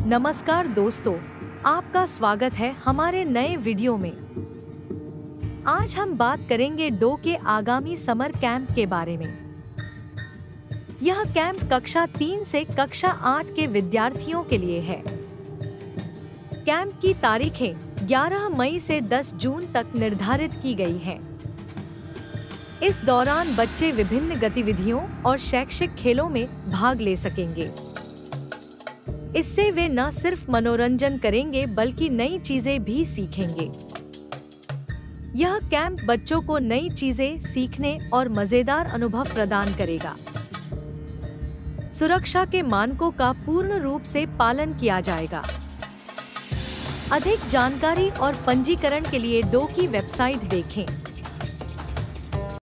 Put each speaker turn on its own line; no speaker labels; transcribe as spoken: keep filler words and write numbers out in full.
नमस्कार दोस्तों, आपका स्वागत है हमारे नए वीडियो में। आज हम बात करेंगे डो के आगामी समर कैंप के बारे में। यह कैंप कक्षा तीन से कक्षा आठ के विद्यार्थियों के लिए है। कैंप की तारीखें ग्यारह मई से दस जून तक निर्धारित की गई हैं। इस दौरान बच्चे विभिन्न गतिविधियों और शैक्षिक खेलों में भाग ले सकेंगे। इससे वे न सिर्फ मनोरंजन करेंगे बल्कि नई चीजें भी सीखेंगे। यह कैंप बच्चों को नई चीजें सीखने और मजेदार अनुभव प्रदान करेगा। सुरक्षा के मानकों का पूर्ण रूप से पालन किया जाएगा। अधिक जानकारी और पंजीकरण के लिए डो की वेबसाइट देखें।